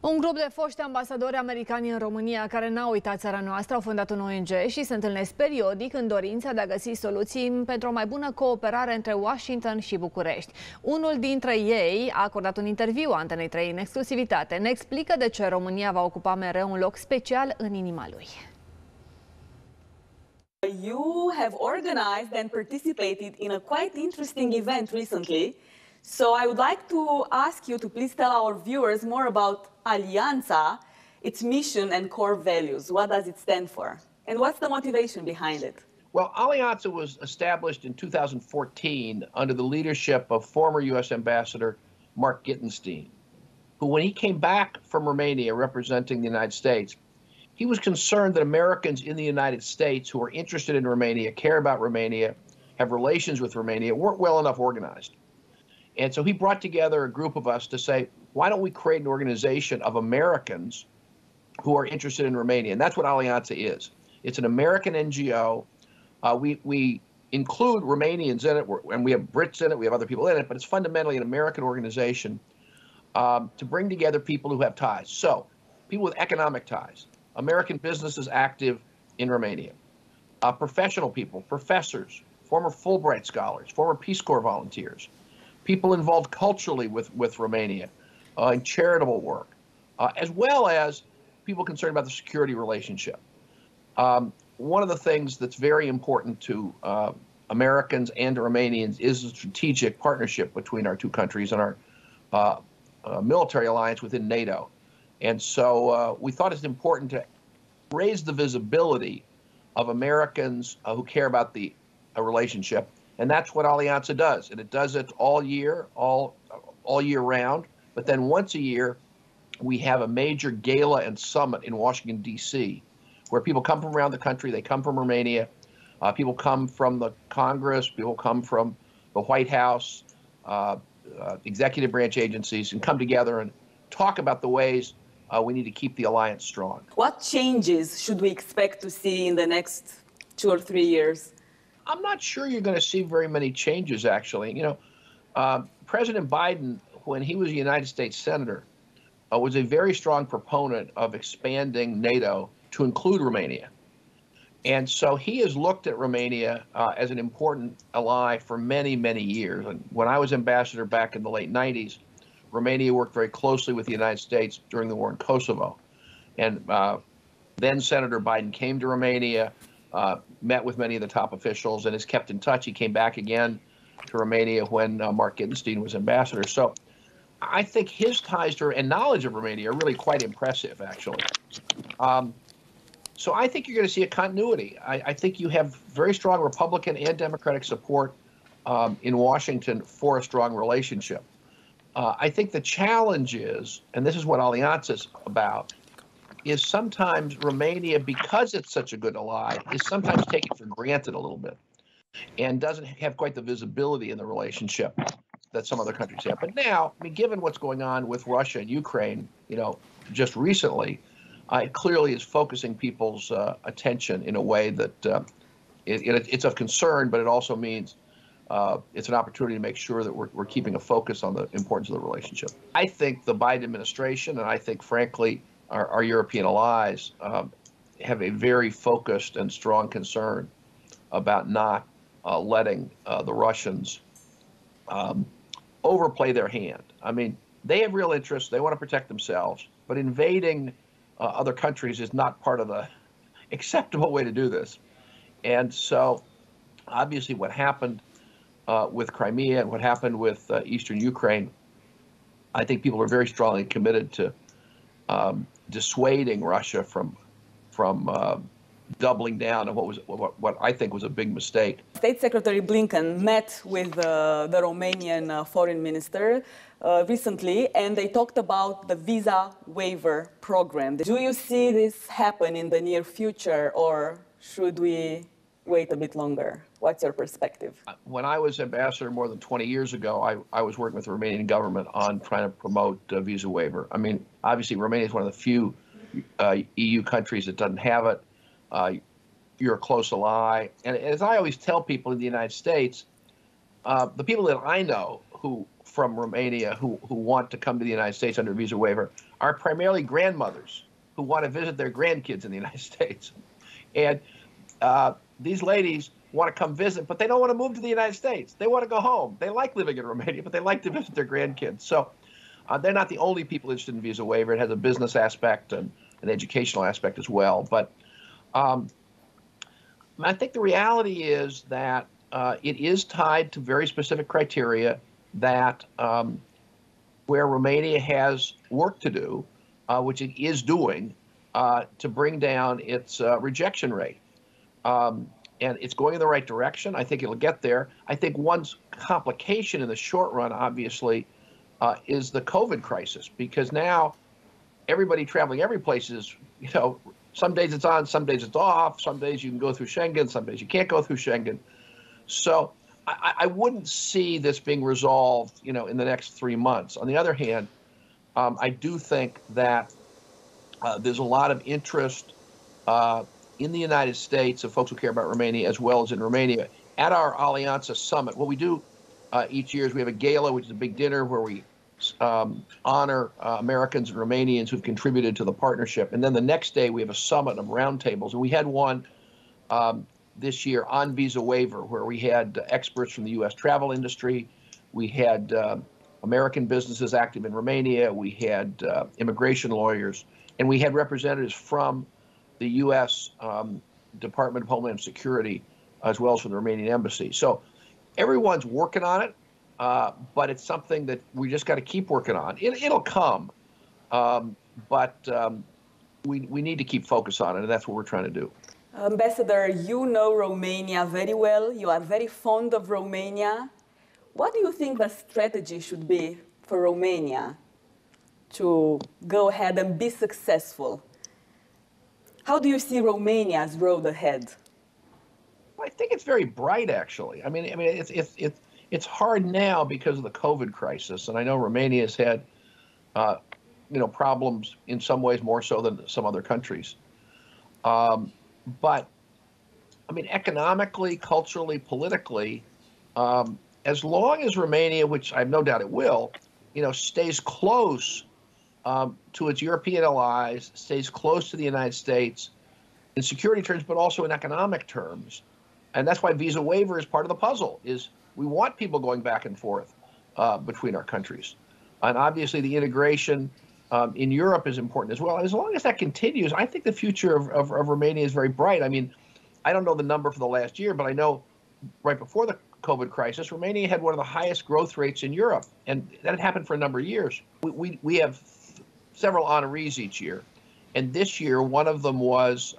Un grup de foști ambasadori americani în România care n-au uitat țara noastră au fondat un ONG și se întâlnesc periodic în dorința de a găsi soluții pentru o mai bună cooperare între Washington și București. Unul dintre ei a acordat un interviu Antenei 3 în exclusivitate. Ne explică de ce România va ocupa mereu un loc special în inima lui. You have organized and participated in a quite interesting event recently. So I would like to ask you to please tell our viewers more about Alianța, its mission and core values. What does it stand for? And what's the motivation behind it? Well, Alianța was established in 2014 under the leadership of former U.S. Ambassador Mark Gittenstein, who, when he came back from Romania representing the United States, he was concerned that Americans in the United States who are interested in Romania, care about Romania, have relations with Romania, weren't well enough organized. And so he brought together a group of us to say, why don't we create an organization of Americans who are interested in Romania? And that's what Alianța is. It's an American NGO. We include Romanians in it, and we have Brits in it, we have other people in it, but it's fundamentally an American organization to bring together people who have ties. So people with economic ties, American businesses active in Romania, professional people, professors, former Fulbright scholars, former Peace Corps volunteers, people involved culturally with Romania in charitable work, as well as people concerned about the security relationship. One of the things that's very important to Americans and to Romanians is a strategic partnership between our two countries and our military alliance within NATO. And so we thought it's important to raise the visibility of Americans who care about the relationship. And that's what Alianța does. And it does it all year round. But then once a year, we have a major gala and summit in Washington, D.C., where people come from around the country. They come from Romania. People come from the Congress. People come from the White House, executive branch agencies, and come together and talk about the ways we need to keep the alliance strong. What changes should we expect to see in the next 2 or 3 years? I'm not sure you're going to see very many changes, actually. You know, President Biden, when he was a United States Senator, was a very strong proponent of expanding NATO to include Romania. And so he has looked at Romania as an important ally for many, many years. And when I was ambassador back in the late 90s, Romania worked very closely with the United States during the war in Kosovo. And then Senator Biden came to Romania, met with many of the top officials, and has kept in touch. He came back again to Romania when Mark Gittenstein was ambassador. So I think his ties to and knowledge of Romania are really quite impressive, actually. So I think you're going to see a continuity. I think you have very strong Republican and Democratic support in Washington for a strong relationship. I think the challenge is, and this is what Alianța is about, is sometimes Romania, because it's such a good ally, is sometimes taken for granted a little bit and doesn't have quite the visibility in the relationship that some other countries have. But now, I mean, given what's going on with Russia and Ukraine, you know, just recently, it clearly is focusing people's attention in a way that it's of concern, but it also means it's an opportunity to make sure that we're keeping a focus on the importance of the relationship. I think the Biden administration, and I think, frankly, our European allies have a very focused and strong concern about not letting the Russians overplay their hand. I mean, they have real interests. They want to protect themselves, but invading other countries is not part of the acceptable way to do this. And so, obviously, what happened with Crimea and what happened with eastern Ukraine, I think people are very strongly committed to dissuading Russia from doubling down on what I think was a big mistake. State Secretary Blinken met with the Romanian foreign minister recently, and they talked about the visa waiver program. Do you see this happen in the near future, or should we wait a bit longer? What's your perspective? When I was ambassador more than 20 years ago, I was working with the Romanian government on trying to promote visa waiver. I mean, obviously, Romania is one of the few EU countries that doesn't have it. You're a close ally. And as I always tell people in the United States, the people that I know who from Romania who want to come to the United States under a visa waiver are primarily grandmothers who want to visit their grandkids in the United States. And these ladies want to come visit, but they don't want to move to the United States. They want to go home. They like living in Romania, but they like to visit their grandkids. So they're not the only people interested in visa waiver. It has a business aspect and an educational aspect as well. But I think the reality is that it is tied to very specific criteria that where Romania has work to do, which it is doing, to bring down its rejection rate. And it's going in the right direction. I think it'll get there. I think one complication in the short run, obviously, is the COVID crisis, because now everybody traveling every place is, some days it's on, some days it's off, some days you can go through Schengen, some days you can't go through Schengen. So I wouldn't see this being resolved, in the next 3 months. On the other hand, I do think that there's a lot of interest in the United States of folks who care about Romania as well as in Romania at our Alianza Summit. What we do each year is we have a gala, which is a big dinner where we honor Americans and Romanians who've contributed to the partnership. And then the next day we have a summit of roundtables. And we had one this year on visa waiver, where we had experts from the U.S. travel industry. We had American businesses active in Romania. We had immigration lawyers. And we had representatives from the U.S. Department of Homeland Security, as well as from the Romanian embassy. So everyone's working on it, but it's something that we just got to keep working on. It'll come, but we need to keep focus on it, and that's what we're trying to do. Ambassador, you know Romania very well. You are very fond of Romania. What do you think the strategy should be for Romania to go ahead and be successful? How do you see Romania's road ahead? I think it's very bright, actually. I mean, it's hard now because of the COVID crisis, and I know Romania's had, problems in some ways more so than some other countries. But I mean, economically, culturally, politically, as long as Romania, which I have no doubt it will, stays close to its European allies, stays close to the United States in security terms, but also in economic terms. And that's why visa waiver is part of the puzzle, is we want people going back and forth between our countries. And obviously the integration in Europe is important as well. And as long as that continues, I think the future of Romania is very bright. I mean, I don't know the number for the last year, but I know right before the COVID crisis, Romania had one of the highest growth rates in Europe. And that had happened for a number of years. We have several honorees each year. And this year, one of them was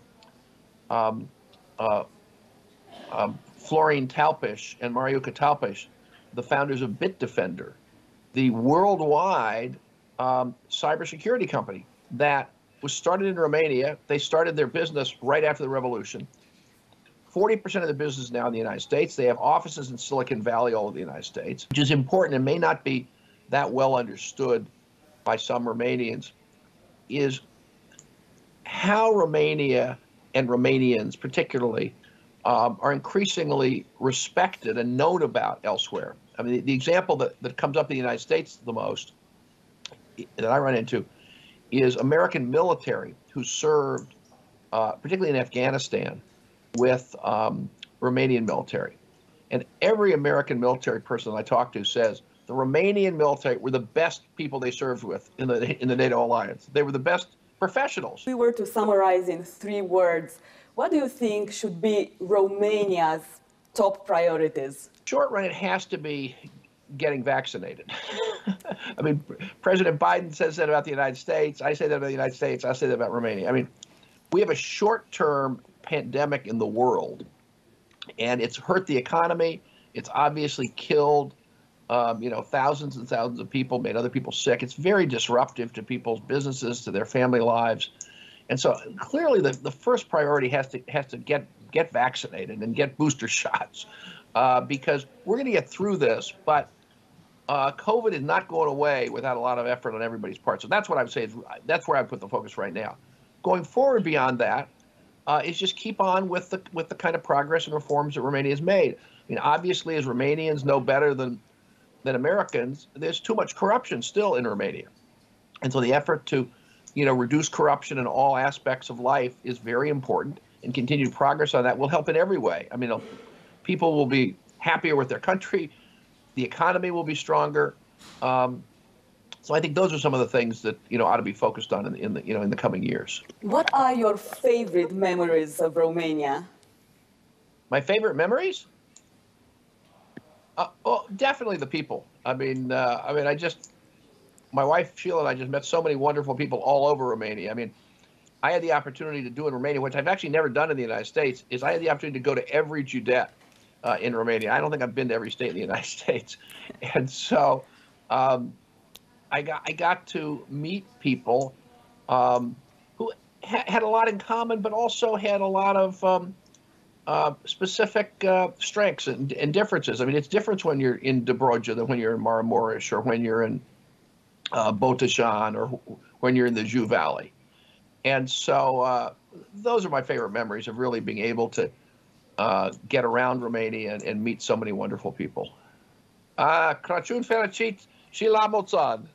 Florin Talpiș and Mariuca Talpiș, the founders of Bitdefender, the worldwide cybersecurity company that was started in Romania. They started their business right after the revolution. 40% of the business is now in the United States. They have offices in Silicon Valley, all over the United States, which is important and may not be that well understood by some Romanians, is how Romania and Romanians particularly are increasingly respected and known about elsewhere. I mean, the example that comes up in the United States the most, that I run into, is American military who served, particularly in Afghanistan, with Romanian military. And every American military person I talk to says the Romanian military were the best people they served with in the NATO alliance. They were the best professionals. If we were to summarize in 3 words, what do you think should be Romania's top priorities? Short run, it has to be getting vaccinated. I mean, President Biden says that about the United States. I say that about the United States. I say that about Romania. I mean, we have a short-term pandemic in the world, and it's hurt the economy. It's obviously killed, thousands and thousands of people, made other people sick. It's very disruptive to people's businesses, to their family lives. And so clearly the first priority has to get vaccinated and get booster shots because we're going to get through this. But COVID is not going away without a lot of effort on everybody's part. So that's what I would say. That's where I put the focus right now. Going forward beyond that is just keep on with the kind of progress and reforms that Romania has made. I mean, obviously, as Romanians know better than than Americans, there's too much corruption still in Romania. And so the effort to, reduce corruption in all aspects of life is very important, and continued progress on that will help in every way. I mean, people will be happier with their country, the economy will be stronger. So I think those are some of the things that ought to be focused on in the coming years. What are your favorite memories of Romania? My favorite memories? Well, definitely the people. My wife Sheila and I just met so many wonderful people all over Romania. I mean, I had the opportunity to do in Romania, which I've actually never done in the United States, is I had the opportunity to go to every Judet in Romania. I don't think I've been to every state in the United States. And so I got to meet people who had a lot in common, but also had a lot of specific strengths and differences. I mean, it's different when you're in Dobroja than when you're in Maramureș, or when you're in Botoșani, or when you're in the Jiu Valley. And so those are my favorite memories of really being able to get around Romania and meet so many wonderful people. Crăciun fericit și la mulți ani!